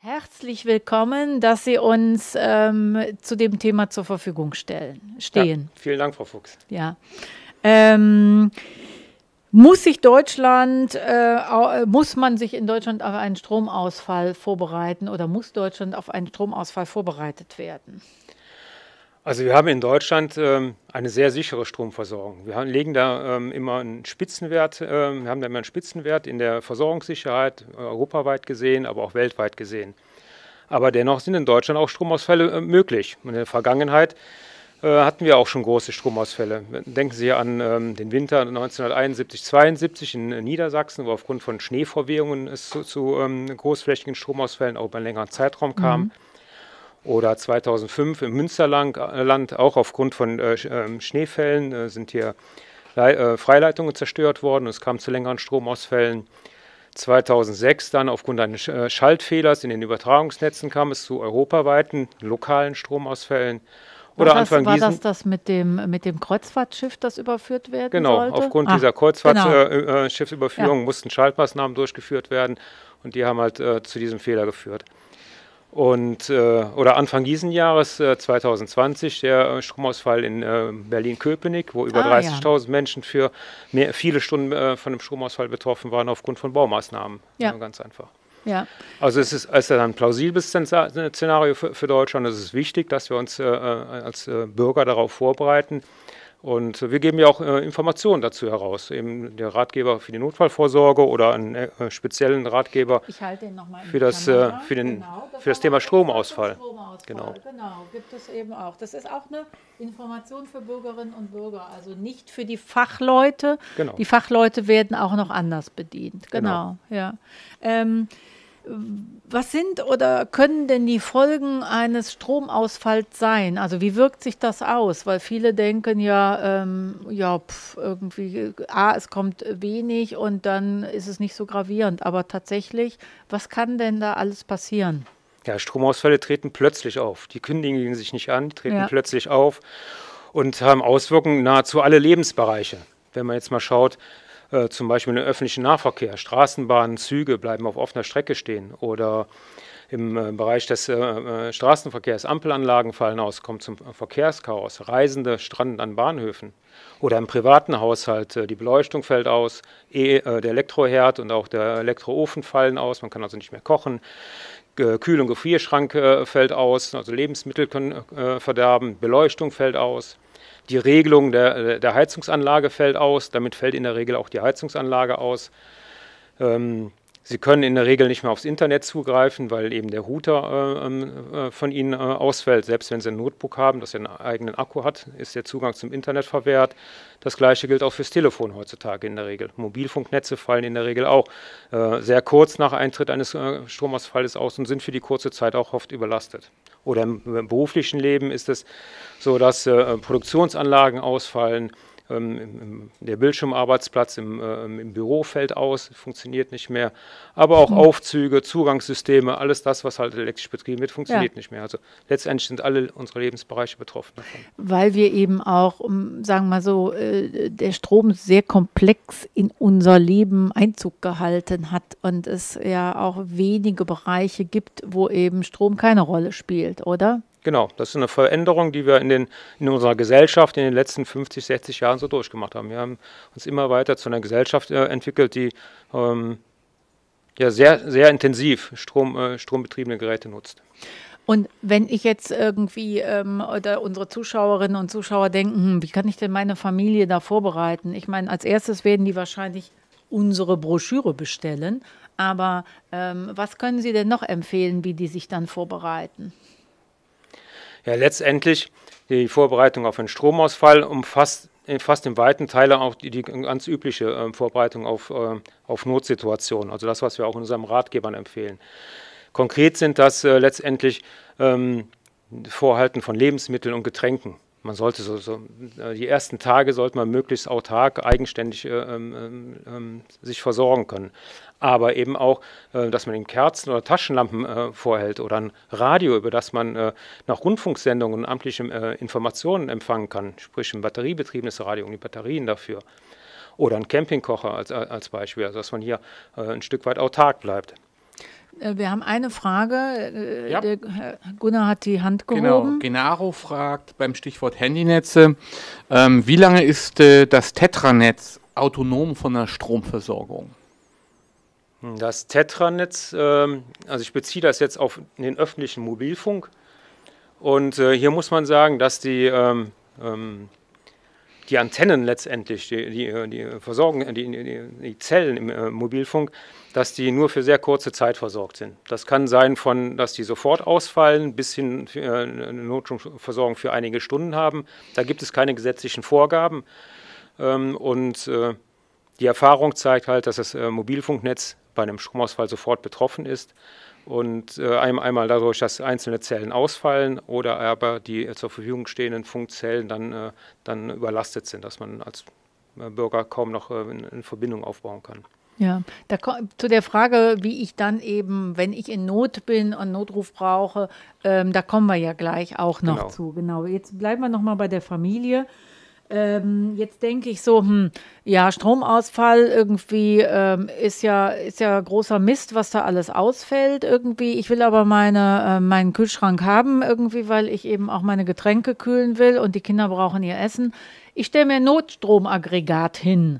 Herzlich willkommen, dass Sie uns zu dem Thema zur Verfügung stehen. Ja, vielen Dank, Frau Fuchs. Ja. Muss man sich in Deutschland auf einen Stromausfall vorbereiten oder muss Deutschland auf einen Stromausfall vorbereitet werden? Also wir haben in Deutschland eine sehr sichere Stromversorgung. Wir legen da immer einen Spitzenwert, wir haben da immer einen Spitzenwert in der Versorgungssicherheit, europaweit gesehen, aber auch weltweit gesehen. Aber dennoch sind in Deutschland auch Stromausfälle möglich. In der Vergangenheit hatten wir auch schon große Stromausfälle. Denken Sie an den Winter 1971/72 in Niedersachsen, wo aufgrund von Schneeverwehungen es zu großflächigen Stromausfällen auch über einen längeren Zeitraum kam. Oder 2005 im Münsterland, auch aufgrund von Schneefällen, sind hier Freileitungen zerstört worden. Es kam zu längeren Stromausfällen. 2006 dann aufgrund eines Schaltfehlers in den Übertragungsnetzen kam es zu europaweiten lokalen Stromausfällen. Oder War das mit dem Kreuzfahrtschiff, das überführt werden sollte? Genau, aufgrund dieser Kreuzfahrtschiffsüberführung mussten Schaltmaßnahmen durchgeführt werden und die haben halt zu diesem Fehler geführt. Oder Anfang diesen Jahres, 2020, der Stromausfall in Berlin-Köpenick, wo über 30.000 Menschen für viele Stunden von dem Stromausfall betroffen waren aufgrund von Baumaßnahmen. Ja. Ganz einfach. Ja. Also es ist ein plausibles Szenario für Deutschland. Es ist wichtig, dass wir uns als Bürger darauf vorbereiten. Und wir geben ja auch Informationen dazu heraus, eben der Ratgeber für die Notfallvorsorge oder einen speziellen Ratgeber für das Thema Stromausfall. Genau, gibt es eben auch. Das ist auch eine Information für Bürgerinnen und Bürger, also nicht für die Fachleute. Genau. Die Fachleute werden auch noch anders bedient. Genau. Ja. Was sind oder können denn die Folgen eines Stromausfalls sein? Also wie wirkt sich das aus? Weil viele denken irgendwie, es kommt wenig und dann ist es nicht so gravierend. Aber tatsächlich, was kann denn da alles passieren? Ja, Stromausfälle treten plötzlich auf. Die kündigen sich nicht an, die treten plötzlich auf und haben Auswirkungen nahezu alle Lebensbereiche. Wenn man jetzt mal schaut, zum Beispiel im öffentlichen Nahverkehr, Straßenbahnen, Züge bleiben auf offener Strecke stehen oder im Bereich des Straßenverkehrs, Ampelanlagen fallen aus, kommt zum Verkehrschaos, Reisende stranden an Bahnhöfen oder im privaten Haushalt, die Beleuchtung fällt aus, der Elektroherd und auch der Elektroofen fallen aus, man kann also nicht mehr kochen. Kühl- und Gefrierschrank fällt aus, also Lebensmittel können verderben, Beleuchtung fällt aus. Die Regelung der Heizungsanlage fällt aus, damit fällt in der Regel auch die Heizungsanlage aus. Sie können in der Regel nicht mehr aufs Internet zugreifen, weil eben der Router von Ihnen ausfällt. Selbst wenn Sie ein Notebook haben, das einen eigenen Akku hat, ist der Zugang zum Internet verwehrt. Das Gleiche gilt auch fürs Telefon heutzutage in der Regel. Mobilfunknetze fallen in der Regel auch sehr kurz nach Eintritt eines Stromausfalls aus und sind für die kurze Zeit auch oft überlastet. Oder im beruflichen Leben ist es so, dass Produktionsanlagen ausfallen. Der Bildschirmarbeitsplatz im Büro fällt aus, funktioniert nicht mehr. Aber auch Aufzüge, Zugangssysteme, alles das, was halt elektrisch betrieben wird, funktioniert nicht mehr. Also letztendlich sind alle unsere Lebensbereiche betroffen davon. Weil wir eben auch, sagen wir mal so, der Strom sehr komplex in unser Leben Einzug gehalten hat und es ja auch wenige Bereiche gibt, wo eben Strom keine Rolle spielt, oder? Genau, das ist eine Veränderung, die wir in unserer Gesellschaft in den letzten 50, 60 Jahren so durchgemacht haben. Wir haben uns immer weiter zu einer Gesellschaft entwickelt, die sehr, sehr intensiv strombetriebene Geräte nutzt. Und wenn ich jetzt irgendwie oder unsere Zuschauerinnen und Zuschauer denken, wie kann ich denn meine Familie da vorbereiten? Ich meine, als erstes werden die wahrscheinlich unsere Broschüre bestellen. Aber was können Sie denn noch empfehlen, wie die sich dann vorbereiten? Ja, letztendlich die Vorbereitung auf einen Stromausfall umfasst fast in weiten Teilen auch die ganz übliche Vorbereitung auf Notsituationen, also das, was wir auch in unseren Ratgebern empfehlen. Konkret sind das letztendlich Vorhalten von Lebensmitteln und Getränken. Man sollte die ersten Tage sollte man möglichst autark, eigenständig sich versorgen können. Aber eben auch, dass man eben Kerzen oder Taschenlampen vorhält oder ein Radio, über das man nach Rundfunksendungen und amtliche Informationen empfangen kann, sprich ein batteriebetriebenes Radio und die Batterien dafür. Oder ein Campingkocher als Beispiel, also dass man hier ein Stück weit autark bleibt. Wir haben eine Frage. Ja. Der Herr Gunnar hat die Hand Genau, gehoben. Genaro fragt beim Stichwort Handynetze, wie lange ist das Tetranetz autonom von der Stromversorgung? Das Tetranetz, also ich beziehe das jetzt auf den öffentlichen Mobilfunk. Und hier muss man sagen, dass die Antennen letztendlich, die Versorgung, die Zellen im Mobilfunk, dass die nur für sehr kurze Zeit versorgt sind. Das kann sein, dass die sofort ausfallen, bis hin eine Notstromversorgung für einige Stunden haben. Da gibt es keine gesetzlichen Vorgaben. Die Erfahrung zeigt halt, dass das Mobilfunknetz bei einem Stromausfall sofort betroffen ist. Und einmal dadurch, dass einzelne Zellen ausfallen oder aber die zur Verfügung stehenden Funkzellen dann überlastet sind, dass man als Bürger kaum noch eine Verbindung aufbauen kann. Ja, zu der Frage, wie ich dann eben, wenn ich in Not bin und Notruf brauche, da kommen wir ja gleich auch noch zu. Genau, jetzt bleiben wir noch mal bei der Familie. Jetzt denke ich so, ja, Stromausfall irgendwie ist ja großer Mist, was da alles ausfällt irgendwie. Ich will aber meinen Kühlschrank haben irgendwie, weil ich eben auch meine Getränke kühlen will und die Kinder brauchen ihr Essen. Ich stelle mir ein Notstromaggregat hin.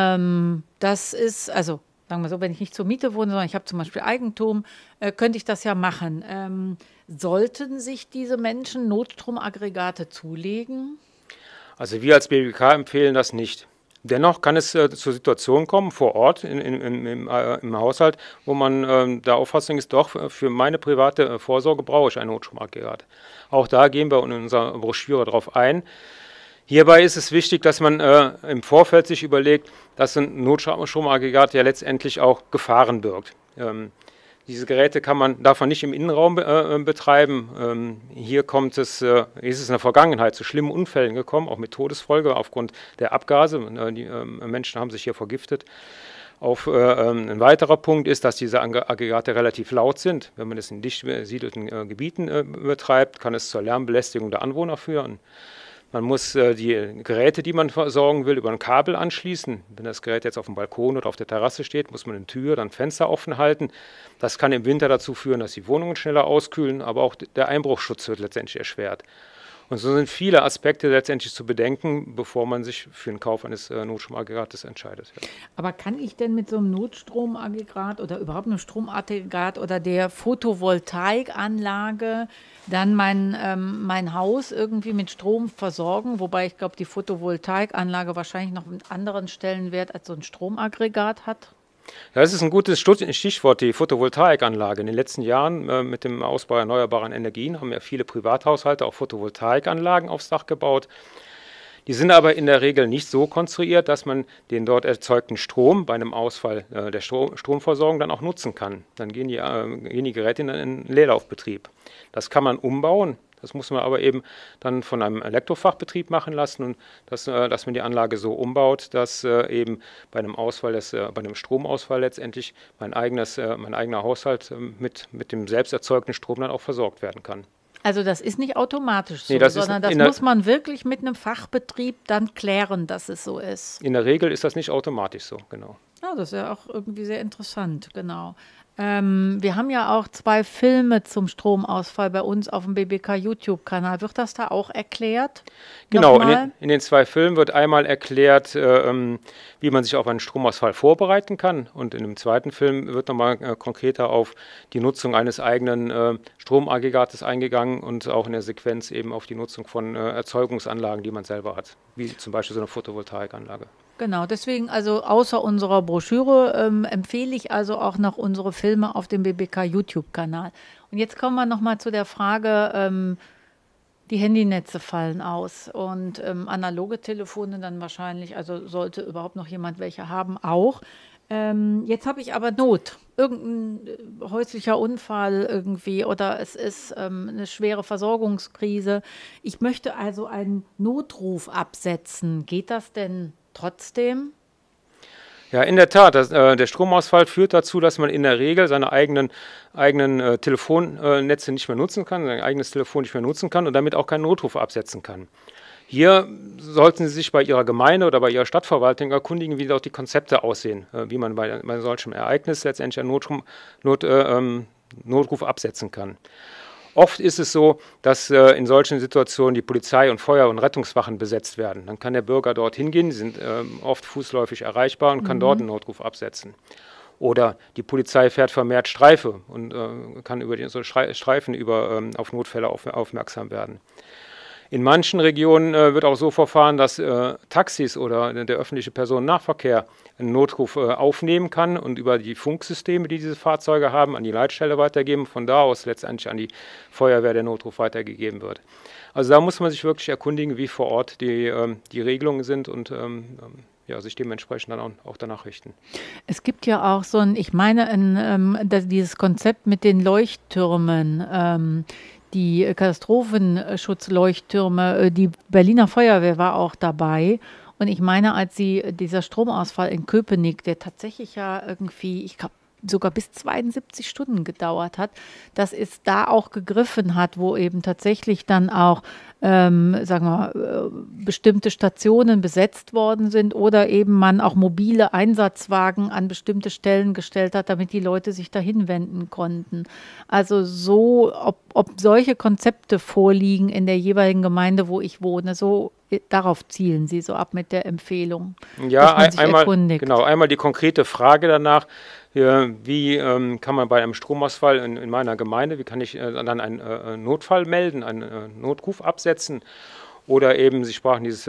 Das ist, also sagen wir so, wenn ich nicht zur Miete wohne, sondern ich habe zum Beispiel Eigentum, könnte ich das ja machen. Sollten sich diese Menschen Notstromaggregate zulegen? Also wir als BBK empfehlen das nicht. Dennoch kann es zur Situation kommen, vor Ort im Haushalt, wo man der Auffassung ist, doch für meine private Vorsorge brauche ich ein Notstromaggregat. Auch da gehen wir in unserer Broschüre drauf ein. Hierbei ist es wichtig, dass man im Vorfeld sich überlegt, dass ein Notstromaggregat ja letztendlich auch Gefahren birgt. Diese Geräte darf man nicht im Innenraum betreiben. Hier ist es in der Vergangenheit zu schlimmen Unfällen gekommen, auch mit Todesfolge aufgrund der Abgase. Die Menschen haben sich hier vergiftet. Ein weiterer Punkt ist, dass diese Aggregate relativ laut sind. Wenn man es in dicht besiedelten Gebieten betreibt, kann es zur Lärmbelästigung der Anwohner führen. Man muss die Geräte, die man versorgen will, über ein Kabel anschließen. Wenn das Gerät jetzt auf dem Balkon oder auf der Terrasse steht, muss man eine Tür, dann Fenster offen halten. Das kann im Winter dazu führen, dass die Wohnungen schneller auskühlen, aber auch der Einbruchschutz wird letztendlich erschwert. Und so sind viele Aspekte letztendlich zu bedenken, bevor man sich für den Kauf eines Notstromaggregates entscheidet. Ja. Aber kann ich denn mit so einem Notstromaggregat oder überhaupt einem Stromaggregat oder der Photovoltaikanlage dann mein Haus irgendwie mit Strom versorgen? Wobei ich glaube, die Photovoltaikanlage wahrscheinlich noch einen anderen Stellenwert als so ein Stromaggregat hat. Ja, das ist ein gutes Stichwort, die Photovoltaikanlage. In den letzten Jahren mit dem Ausbau erneuerbarer Energien haben ja viele Privathaushalte auch Photovoltaikanlagen aufs Dach gebaut. Die sind aber in der Regel nicht so konstruiert, dass man den dort erzeugten Strom bei einem Ausfall der Stromversorgung dann auch nutzen kann. Dann gehen die Geräte in einen Leerlaufbetrieb. Das kann man umbauen. Das muss man aber eben dann von einem Elektrofachbetrieb machen lassen und dass man die Anlage so umbaut, dass eben bei einem Stromausfall letztendlich mein eigener Haushalt mit dem selbst erzeugten Strom dann auch versorgt werden kann. Also das ist nicht automatisch so, Nee, sondern das muss man wirklich mit einem Fachbetrieb dann klären, dass es so ist. In der Regel ist das nicht automatisch so, genau. Ja, das ist ja auch irgendwie sehr interessant, genau. Wir haben ja auch 2 Filme zum Stromausfall bei uns auf dem BBK-YouTube-Kanal. Wird das da auch erklärt? Genau, in den 2 Filmen wird einmal erklärt, wie man sich auf einen Stromausfall vorbereiten kann. Und in dem zweiten Film wird nochmal konkreter auf die Nutzung eines eigenen Stromaggregates eingegangen und auch in der Sequenz eben auf die Nutzung von Erzeugungsanlagen, die man selber hat, wie zum Beispiel so eine Photovoltaikanlage. Genau, deswegen also außer unserer Broschüre empfehle ich also auch noch unsere Filme auf dem BBK-YouTube-Kanal. Und jetzt kommen wir nochmal zu der Frage, die Handynetze fallen aus und analoge Telefone dann wahrscheinlich, also sollte überhaupt noch jemand welche haben, auch. Jetzt habe ich aber Not, irgendein häuslicher Unfall irgendwie oder es ist eine schwere Versorgungskrise. Ich möchte also einen Notruf absetzen. Geht das denn trotzdem? Ja, in der Tat. Der Stromausfall führt dazu, dass man in der Regel seine eigenen Telefonnetze nicht mehr nutzen kann, sein eigenes Telefon nicht mehr nutzen kann und damit auch keinen Notruf absetzen kann. Hier sollten Sie sich bei Ihrer Gemeinde oder bei Ihrer Stadtverwaltung erkundigen, wie dort die Konzepte aussehen, wie man bei solchem Ereignis letztendlich einen Notruf absetzen kann. Oft ist es so, dass in solchen Situationen die Polizei und Feuer- und Rettungswachen besetzt werden. Dann kann der Bürger dort hingehen, sie sind oft fußläufig erreichbar und kann dort einen Notruf absetzen. Oder die Polizei fährt vermehrt Streife und kann über so Streifen auf Notfälle aufmerksam werden. In manchen Regionen wird auch so verfahren, dass Taxis oder der öffentliche Personennahverkehr einen Notruf aufnehmen kann und über die Funksysteme, die diese Fahrzeuge haben, an die Leitstelle weitergeben. Von da aus letztendlich an die Feuerwehr der Notruf weitergegeben wird. Also da muss man sich wirklich erkundigen, wie vor Ort die Regelungen sind und ja, sich dementsprechend dann auch danach richten. Es gibt ja auch so ein, ich meine, dieses Konzept mit den Leuchttürmen, die Katastrophenschutzleuchttürme, die Berliner Feuerwehr war auch dabei. Und ich meine, als dieser Stromausfall in Köpenick, der tatsächlich ja irgendwie, ich glaube, sogar bis 72 Stunden gedauert hat, dass es da auch gegriffen hat, wo eben tatsächlich dann auch, sagen wir, bestimmte Stationen besetzt worden sind oder eben man auch mobile Einsatzwagen an bestimmte Stellen gestellt hat, damit die Leute sich dahin wenden konnten. Also so, ob solche Konzepte vorliegen in der jeweiligen Gemeinde, wo ich wohne, so darauf zielen Sie so ab mit der Empfehlung, ja, dass man sich erkundigt. Genau, einmal die konkrete Frage danach, wie kann man bei einem Stromausfall in meiner Gemeinde, wie kann ich dann einen Notfall melden, einen Notruf absetzen? Oder eben, Sie sprachen dieses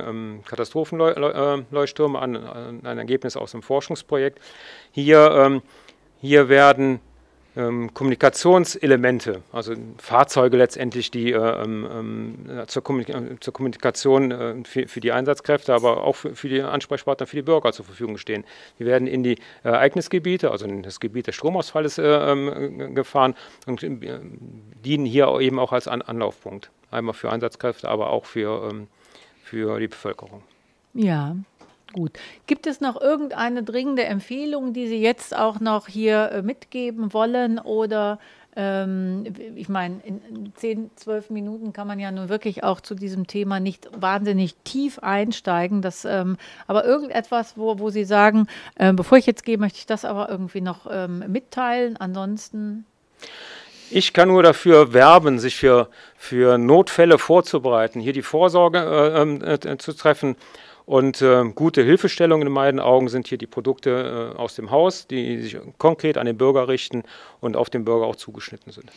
Katastrophenleuchttürme an, ein Ergebnis aus dem Forschungsprojekt. Hier werden Kommunikationselemente, also Fahrzeuge letztendlich, die zur Kommunikation für die Einsatzkräfte, aber auch für die Ansprechpartner, für die Bürger zur Verfügung stehen. Die werden in die Ereignisgebiete, also in das Gebiet des Stromausfalls gefahren und dienen hier eben auch als Anlaufpunkt. Einmal für Einsatzkräfte, aber auch für die Bevölkerung. Ja. Gut. Gibt es noch irgendeine dringende Empfehlung, die Sie jetzt auch noch hier mitgeben wollen? Oder ich meine, in 10, 12 Minuten kann man ja nun wirklich auch zu diesem Thema nicht wahnsinnig tief einsteigen. Aber irgendetwas, wo Sie sagen, bevor ich jetzt gehe, möchte ich das aber irgendwie noch mitteilen. Ansonsten. Ich kann nur dafür werben, sich für Notfälle vorzubereiten, hier die Vorsorge zu treffen. Und gute Hilfestellungen in meinen Augen sind hier die Produkte aus dem Haus, die sich konkret an den Bürger richten und auf den Bürger auch zugeschnitten sind.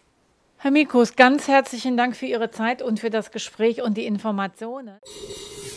Herr Mikus, ganz herzlichen Dank für Ihre Zeit und für das Gespräch und die Informationen.